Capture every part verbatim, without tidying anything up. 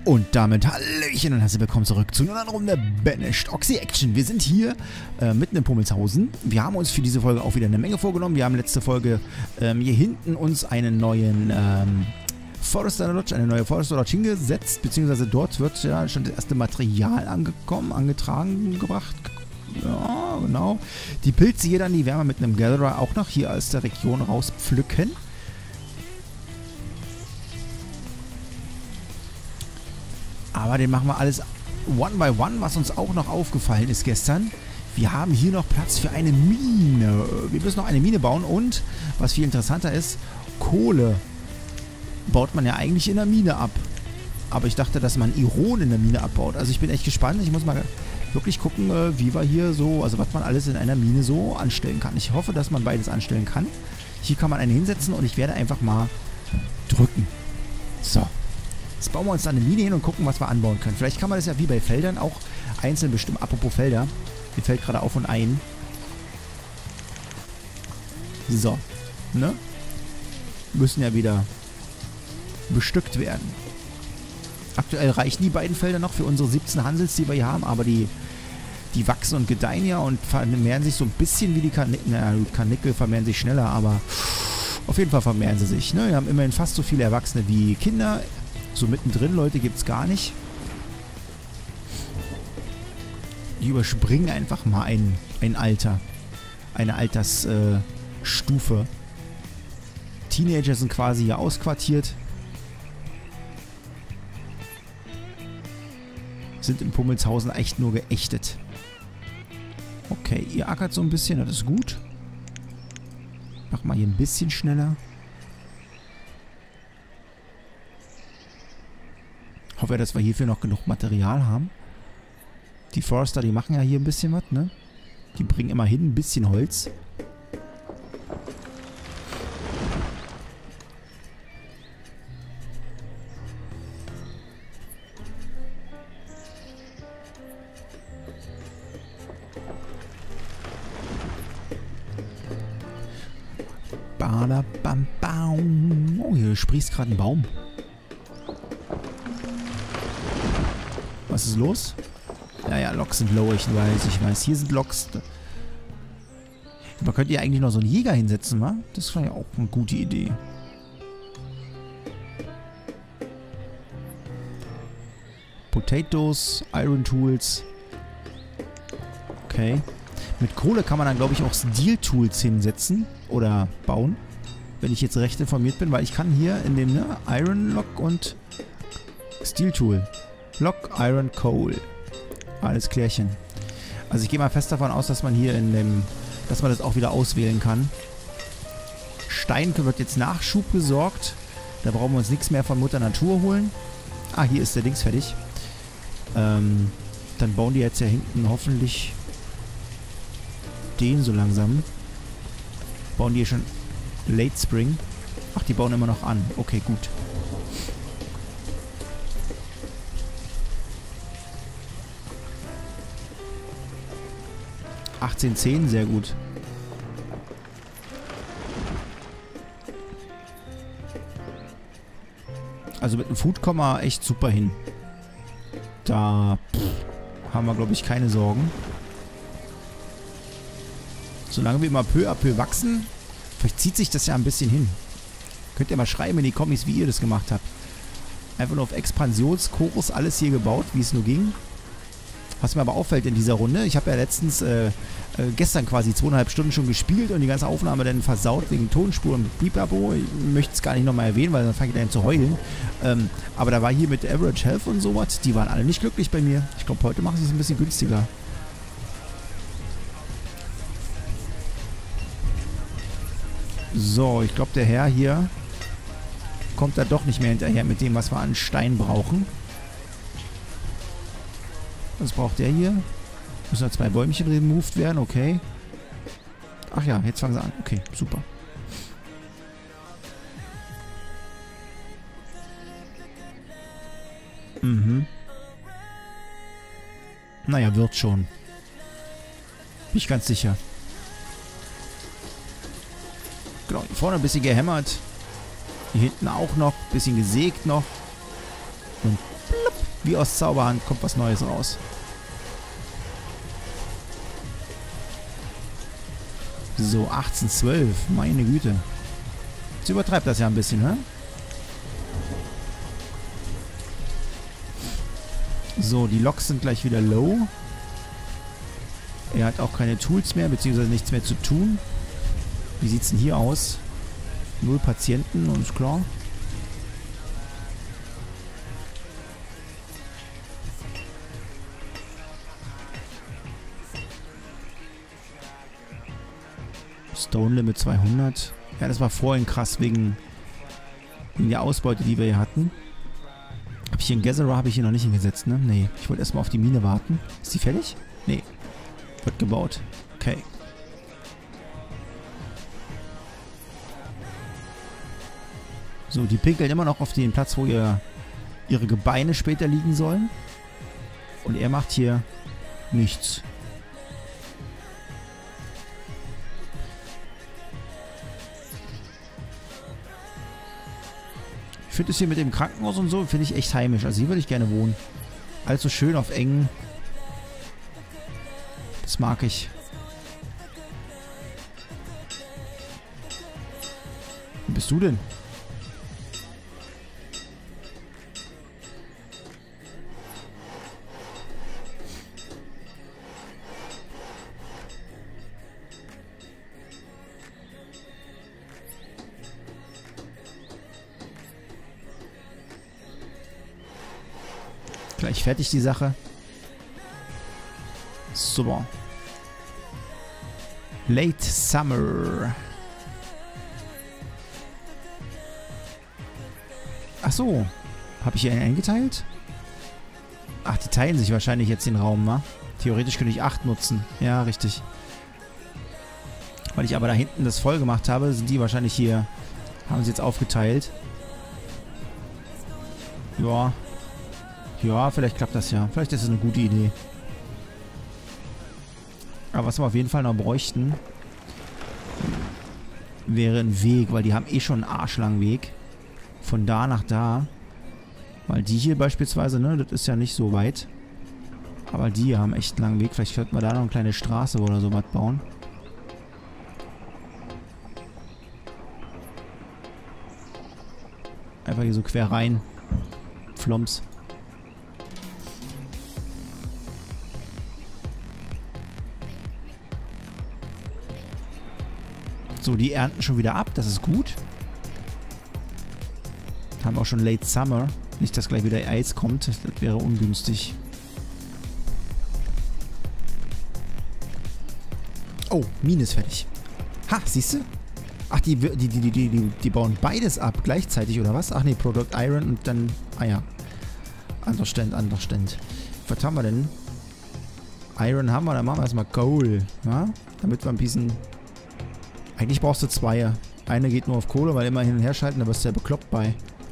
Und damit Hallöchen und herzlich willkommen zurück zu einer neuen Runde Banished Oxy Action. Wir sind hier äh, mitten in Pummelshausen. Wir haben uns für diese Folge auch wieder eine Menge vorgenommen. Wir haben letzte Folge ähm, hier hinten uns einen neuen ähm, Forester Lodge, eine neue Forester Lodge hingesetzt, beziehungsweise dort wird ja schon das erste Material angekommen, angetragen, gebracht. Ja, genau. Die Pilze hier dann, die werden wir mit einem Gatherer auch noch hier aus der Region rauspflücken. Aber den machen wir alles one by one, was uns auch noch aufgefallen ist gestern. Wir haben hier noch Platz für eine Mine. Wir müssen noch eine Mine bauen und, was viel interessanter ist, Kohle baut man ja eigentlich in der Mine ab. Aber ich dachte, dass man Iron in der Mine abbaut. Also ich bin echt gespannt. Ich muss mal wirklich gucken, wie wir hier so, also was man alles in einer Mine so anstellen kann. Ich hoffe, dass man beides anstellen kann. Hier kann man eine hinsetzen und ich werde einfach mal drücken. So. Jetzt bauen wir uns dann eine Mine hin und gucken, was wir anbauen können. Vielleicht kann man das ja wie bei Feldern auch einzeln bestimmen. Apropos Felder. Mir fällt gerade auf und ein. So. Ne? Müssen ja wieder bestückt werden. Aktuell reichen die beiden Felder noch für unsere siebzehn Hansels, die wir hier haben. Aber die, die wachsen und gedeihen ja und vermehren sich so ein bisschen wie die Karnickel. Naja, Karnickel vermehren sich schneller, aber auf jeden Fall vermehren sie sich. Ne? Wir haben immerhin fast so viele Erwachsene wie Kinder. So mittendrin, Leute, gibt es gar nicht. Die überspringen einfach mal ein, ein Alter. Eine Altersstufe. Äh, Teenager sind quasi hier ausquartiert. Sind in Pummelshausen echt nur geächtet. Okay, ihr ackert so ein bisschen, das ist gut. Mach mal hier ein bisschen schneller. Hoffe, dass wir hierfür noch genug Material haben. Die Forester, die machen ja hier ein bisschen was, ne? Die bringen immerhin ein bisschen Holz. Badabam-bam. Oh, hier sprießt gerade ein Baum. Was ist los? Ja, ja, Loks sind low, ich weiß, ich weiß. Hier sind Loks. Man könnte ja eigentlich noch so einen Jäger hinsetzen, wa? Das war ja auch eine gute Idee. Potatoes, Iron Tools. Okay. Mit Kohle kann man dann, glaube ich, auch Steel Tools hinsetzen oder bauen. Wenn ich jetzt recht informiert bin, weil ich kann hier in dem, ne, Iron Lock und Steel Tool. Lock, Iron, Coal. Alles klärchen. Also ich gehe mal fest davon aus, dass man hier in dem, dass man das auch wieder auswählen kann. Stein wird jetzt Nachschub gesorgt. Da brauchen wir uns nichts mehr von Mutter Natur holen. Ah, hier ist der Dings fertig. Ähm, dann bauen die jetzt ja hinten hoffentlich den so langsam. Bauen die hier schon Late Spring. Ach, die bauen immer noch an. Okay, gut. achtzehn zehn, sehr gut. Also mit dem Food kommen wir echt super hin. Da pff, haben wir, glaube ich, keine Sorgen. Solange wir immer peu à peu wachsen, vielleicht zieht sich das ja ein bisschen hin. Könnt ihr mal schreiben in die Kommis, wie ihr das gemacht habt. Einfach nur auf Expansionskurs alles hier gebaut, wie es nur ging. Was mir aber auffällt in dieser Runde, ich habe ja letztens, äh, äh, gestern quasi zweieinhalb Stunden schon gespielt und die ganze Aufnahme dann versaut wegen Tonspuren und Blibabo. Ich möchte es gar nicht nochmal erwähnen, weil dann fange ich dann zu heulen. Ähm, aber da war hier mit Average Health und sowas, die waren alle nicht glücklich bei mir. Ich glaube, heute machen sie es ein bisschen günstiger. So, ich glaube, der Herr hier kommt da doch nicht mehr hinterher mit dem, was wir an Stein brauchen. Was braucht der hier? Müssen da zwei Bäumchen removed werden, okay. Ach ja, jetzt fangen sie an. Okay, super. Mhm. Naja, wird schon. Bin ich ganz sicher. Genau, hier vorne ein bisschen gehämmert. Hier hinten auch noch. Ein bisschen gesägt noch. Und Plupp, wie aus Zauberhand kommt was Neues raus. So, achtzehn zwölf. Meine Güte. Jetzt übertreibt das ja ein bisschen, ne? So, die Loks sind gleich wieder low. Er hat auch keine Tools mehr, beziehungsweise nichts mehr zu tun. Wie sieht es denn hier aus? Null Patienten, und ist klar. Stone Limit zweihundert. Ja, das war vorhin krass wegen, wegen der Ausbeute, die wir hier hatten. Habe ich hier einen Gatherer, habe ich hier noch nicht hingesetzt, ne? Nee, ich wollte erstmal auf die Mine warten. Ist die fertig? Nee. Wird gebaut. Okay. So, die pinkeln immer noch auf den Platz, wo ihr, ihre Gebeine später liegen sollen. Und er macht hier nichts. Ich finde es hier mit dem Krankenhaus und so, finde ich echt heimisch. Also hier würde ich gerne wohnen. Alles so schön auf eng. Das mag ich. Wo bist du denn? Gleich fertig die Sache. Super. Late Summer. Ach so. Habe ich hier einen eingeteilt? Ach, die teilen sich wahrscheinlich jetzt den Raum, wa? Theoretisch könnte ich acht nutzen. Ja, richtig. Weil ich aber da hinten das voll gemacht habe, sind die wahrscheinlich hier. Haben sie jetzt aufgeteilt. Ja. Ja, vielleicht klappt das ja. Vielleicht ist es eine gute Idee. Aber was wir auf jeden Fall noch bräuchten, wäre ein Weg, weil die haben eh schon einen arschlangen Weg. Von da nach da. Weil die hier beispielsweise, ne, das ist ja nicht so weit. Aber die haben echt einen langen Weg. Vielleicht könnten wir da noch eine kleine Straße oder so was bauen. Einfach hier so quer rein. Floms. So, die ernten schon wieder ab. Das ist gut. Haben auch schon Late Summer. Nicht, dass gleich wieder Eis kommt. Das wäre ungünstig. Oh, Mine ist fertig. Ha, siehst du? Ach, die, die, die, die, die, die bauen beides ab gleichzeitig, oder was? Ach nee, Product Iron und dann... Ah ja. Understand, Understand. Was haben wir denn? Iron haben wir, dann machen wir erstmal Coal. Ja? Damit wir ein bisschen... Eigentlich brauchst du zwei. Eine geht nur auf Kohle, weil immer hin und her schalten, da wirst du ja bekloppt bei.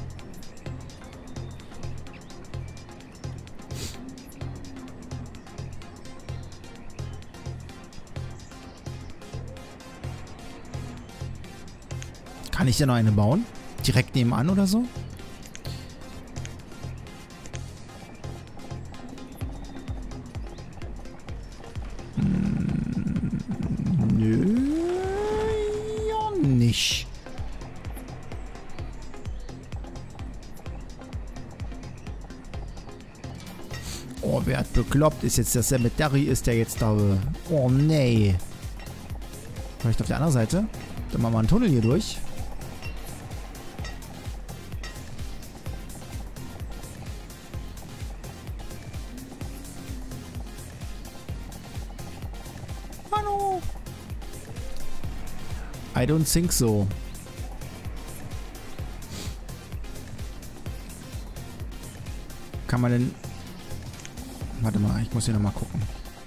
Kann ich denn noch eine bauen? Direkt nebenan oder so? Hm, nö. Ja, nicht. Oh, wer hat bekloppt? Ist jetzt der Cemetery, ist der jetzt da? Oh, nee. Vielleicht auf der anderen Seite? Dann machen wir einen Tunnel hier durch. Hallo. I don't think so. Kann man denn... Warte mal, ich muss hier nochmal gucken.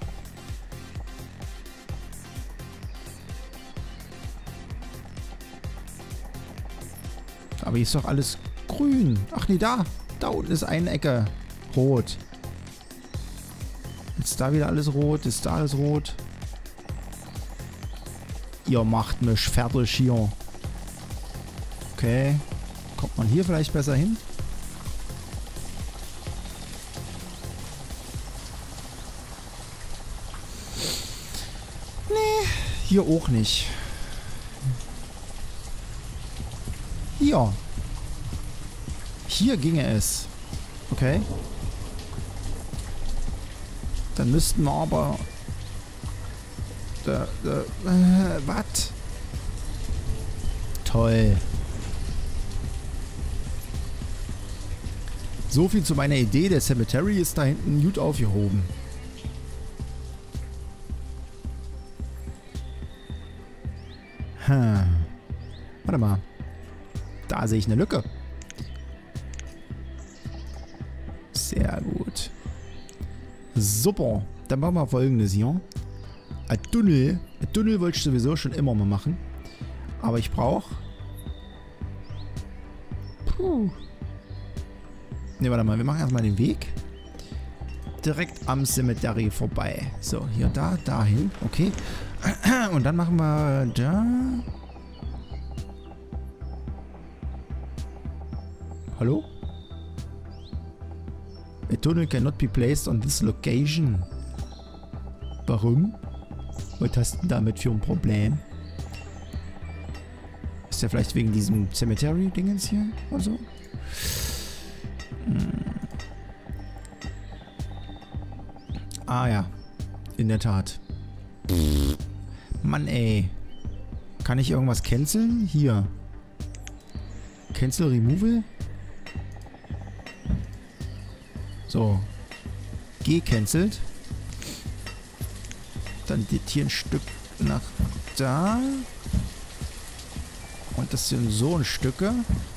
Aber hier ist doch alles grün. Ach nee, da. Da unten ist eine Ecke rot. Ist da wieder alles rot? Ist da alles rot? Ihr macht mich fertig hier. Okay. Kommt man hier vielleicht besser hin? Hier auch nicht. Hier. Hier ginge es. Okay. Dann müssten wir aber... Da, da, äh, was? Toll. So viel zu meiner Idee. Der Cemetery ist da hinten gut aufgehoben. Hm. Warte mal. Da sehe ich eine Lücke. Sehr gut. Super. Dann machen wir Folgendes hier. Ein Tunnel. Ein Tunnel wollte ich sowieso schon immer mal machen. Aber ich brauche... Puh. Ne, warte mal. Wir machen erstmal den Weg. Direkt am Cemetery vorbei. So, hier, da, dahin. Okay. Und dann machen wir da... Hallo? A tunnel cannot be placed on this location. Warum? Was hast du denn damit für ein Problem? Ist ja vielleicht wegen diesem Cemetery-Dingens hier oder so? Hm. Ah ja, in der Tat. Pff. Mann ey. Kann ich irgendwas canceln? Hier. Cancel Removal? So. Gecancelt. Dann geht hier ein Stück nach da. Und das sind so ein Stücke.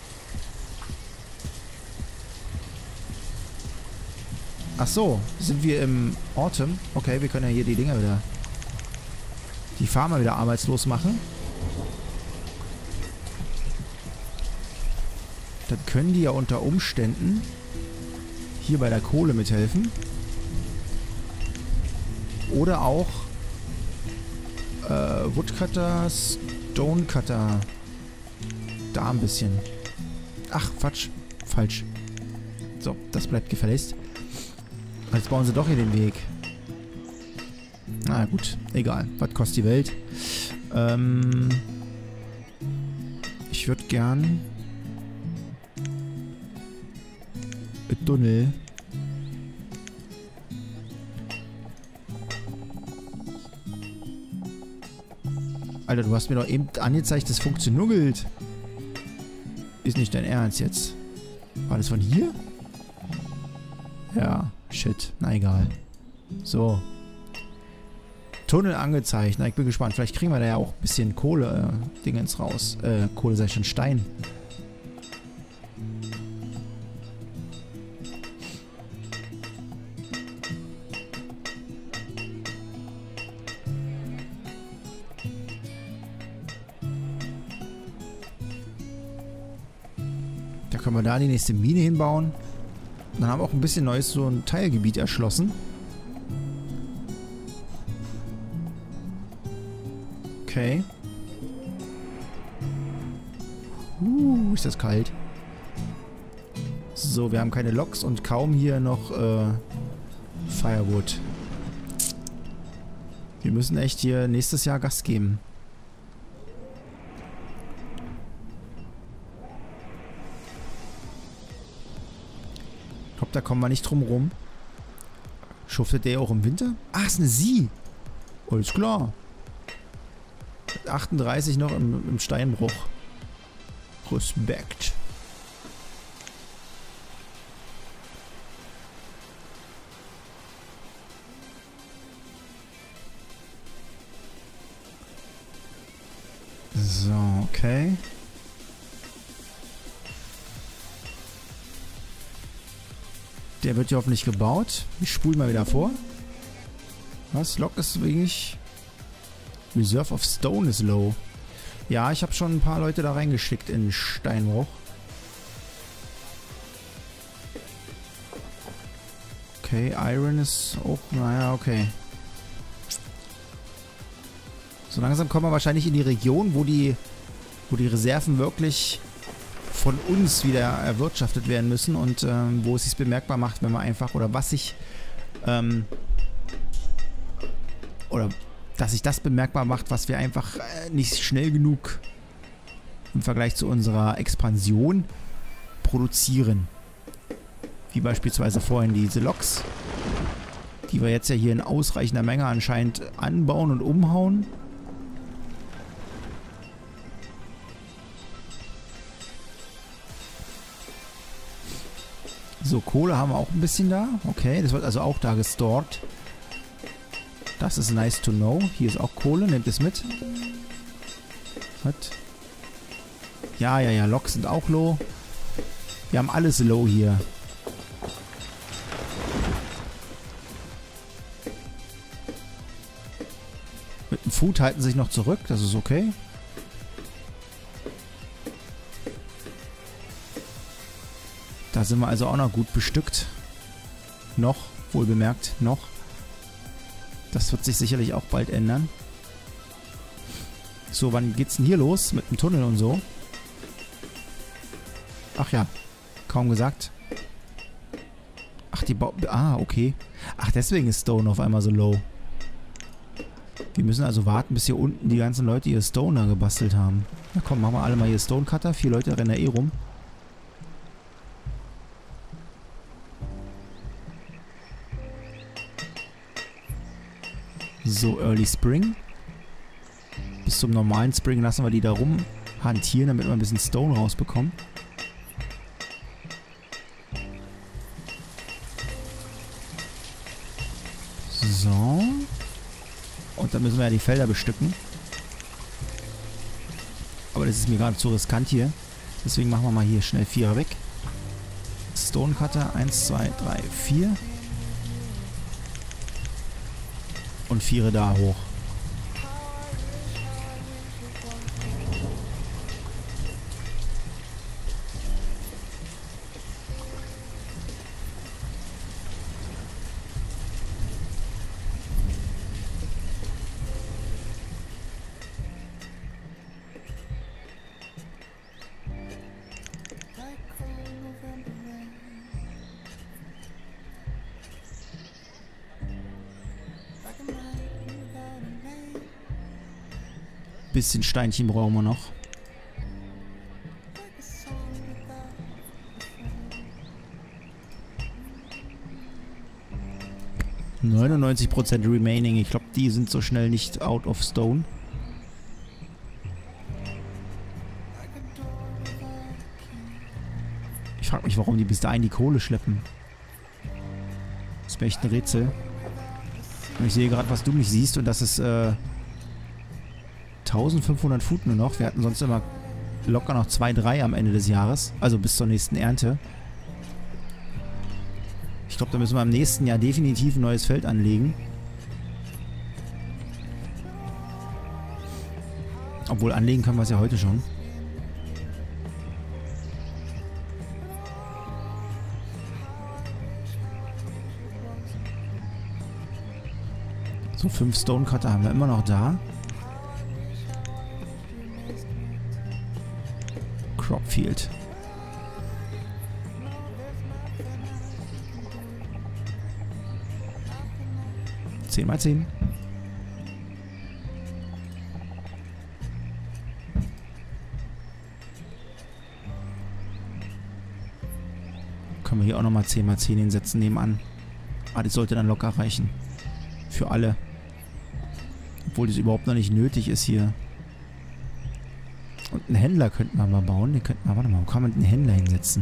Ach so, sind wir im Autumn? Okay, wir können ja hier die Dinger wieder... Die Farmer wieder arbeitslos machen. Dann können die ja unter Umständen hier bei der Kohle mithelfen. Oder auch äh, Woodcutter, Stonecutter. Da ein bisschen. Ach, Quatsch. Falsch. So, das bleibt gefälligst. Jetzt bauen sie doch hier den Weg. Na gut, egal. Was kostet die Welt? Ähm, ich würde gern... Tunnel. Alter, du hast mir doch eben angezeigt, das funktioniert. Ist nicht dein Ernst jetzt. War das von hier? Ja, shit. Na egal. So. Tunnel angezeigt. Na, ich bin gespannt. Vielleicht kriegen wir da ja auch ein bisschen Kohle-Dingens äh, raus. Äh, Kohle sei schon Stein. Da können wir da die nächste Mine hinbauen. Dann haben wir auch ein bisschen neues so ein Teilgebiet erschlossen. Okay. Uh, ist das kalt. So, wir haben keine Loks und kaum hier noch äh, Firewood. Wir müssen echt hier nächstes Jahr Gas geben. Ich glaube, da kommen wir nicht drum rum. Schuftet der auch im Winter? Ah, ist eine Sie. Alles klar. achtunddreißig noch im, im Steinbruch. Respekt. So, okay. Der wird ja hoffentlich gebaut. Ich spule mal wieder vor. Was? Log ist wenig. Reserve of Stone is low. Ja, ich habe schon ein paar Leute da reingeschickt in Steinbruch. Okay, Iron ist auch... Naja, okay. So langsam kommen wir wahrscheinlich in die Region, wo die, wo die Reserven wirklich von uns wieder erwirtschaftet werden müssen und ähm, wo es sich bemerkbar macht, wenn man einfach... Oder was sich... Ähm, oder dass sich das bemerkbar macht, was wir einfach äh, nicht schnell genug im Vergleich zu unserer Expansion produzieren. Wie beispielsweise vorhin diese Loks, die wir jetzt ja hier in ausreichender Menge anscheinend anbauen und umhauen. So, Kohle haben wir auch ein bisschen da. Okay, das wird also auch da gestored. Das ist nice to know. Hier ist auch Kohle, nehmt es mit. Was? Ja, ja, ja, Loks sind auch low. Wir haben alles low hier. Mit dem Food halten sie sich noch zurück, das ist okay. Da sind wir also auch noch gut bestückt. Noch, wohlbemerkt, noch. Das wird sich sicherlich auch bald ändern. So, wann geht's denn hier los? Mit dem Tunnel und so? Ach ja, kaum gesagt. Ach, die Bau... Ah, okay. Ach, deswegen ist Stone auf einmal so low. Wir müssen also warten, bis hier unten die ganzen Leute ihr Stone da gebastelt haben. Na komm, machen wir alle mal hier Stone Cutter. Vier Leute rennen da eh rum. So, Early Spring. Bis zum normalen Spring lassen wir die da rumhantieren, damit wir ein bisschen Stone rausbekommen. So. Und dann müssen wir ja die Felder bestücken. Aber das ist mir gerade zu riskant hier. Deswegen machen wir mal hier schnell Vierer weg. Stone Cutter. eins, zwei, drei, vier. Und Viere da hoch. Bisschen Steinchen brauchen wir noch. neunundneunzig Prozent remaining. Ich glaube, die sind so schnell nicht out of stone. Ich frage mich, warum die bis dahin die Kohle schleppen. Das ist mir echt ein Rätsel. Und ich sehe gerade, was du nicht siehst, und das ist äh, eintausendfünfhundert Foot nur noch. Wir hatten sonst immer locker noch zwei, drei am Ende des Jahres. Also bis zur nächsten Ernte. Ich glaube, da müssen wir im nächsten Jahr definitiv ein neues Feld anlegen. Obwohl, anlegen können wir es ja heute schon. So, fünf Stone Cutter haben wir immer noch da. Cropfield. zehn mal zehn. Können wir hier auch nochmal zehn mal zehn hinsetzen nebenan. Ah, das sollte dann locker reichen. Für alle. Obwohl das überhaupt noch nicht nötig ist hier. Und einen Händler könnten wir mal bauen. Den könnten wir, warte mal, wo kann man einen Händler hinsetzen?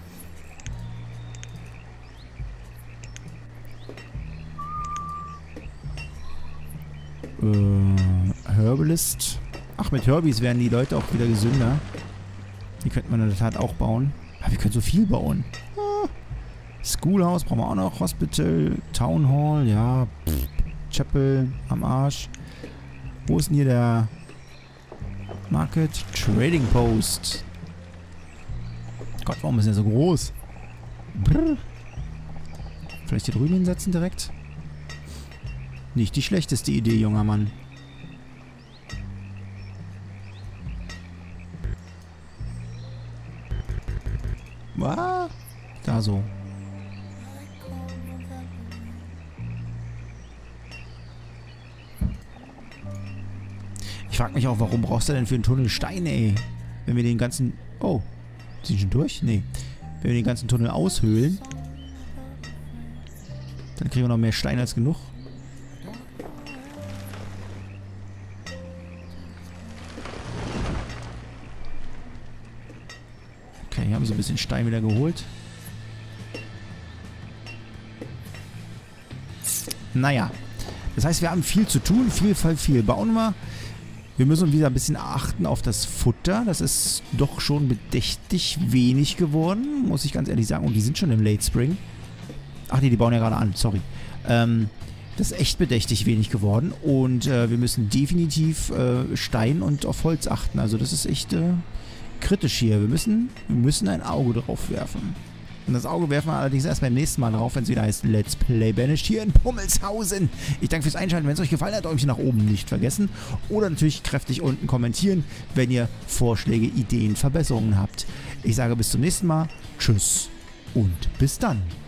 Äh, Herbalist. Ach, mit Herbies werden die Leute auch wieder gesünder. Die könnte man in der Tat auch bauen. Aber wir können so viel bauen. Ah. Schoolhouse brauchen wir auch noch. Hospital, Town Hall, ja. Pff, Chapel am Arsch. Wo ist denn hier der Market? Trading Post. Gott, warum ist der so groß? Brr. Vielleicht hier drüben hinsetzen direkt? Nicht die schlechteste Idee, junger Mann. Was? Da so. Ich frage mich auch, warum brauchst du denn für einen Tunnel Steine, ey? Wenn wir den ganzen... Oh, sind die schon durch? Nee. Wenn wir den ganzen Tunnel aushöhlen, dann kriegen wir noch mehr Steine als genug. Okay, hier haben wir so ein bisschen Stein wieder geholt. Naja. Das heißt, wir haben viel zu tun, viel, viel, viel bauen wir. Wir müssen wieder ein bisschen achten auf das Futter. Das ist doch schon bedächtig wenig geworden, muss ich ganz ehrlich sagen. Und die sind schon im Late Spring. Ach nee, die bauen ja gerade an, sorry. Ähm, das ist echt bedächtig wenig geworden. Und äh, wir müssen definitiv äh, Stein und auf Holz achten. Also das ist echt äh, kritisch hier. Wir müssen, wir müssen ein Auge drauf werfen. Und das Auge werfen wir allerdings erst beim nächsten Mal drauf, wenn es wieder heißt Let's Play Banished hier in Pummelshausen. Ich danke fürs Einschalten. Wenn es euch gefallen hat, Däumchen nach oben nicht vergessen. Oder natürlich kräftig unten kommentieren, wenn ihr Vorschläge, Ideen, Verbesserungen habt. Ich sage bis zum nächsten Mal. Tschüss und bis dann.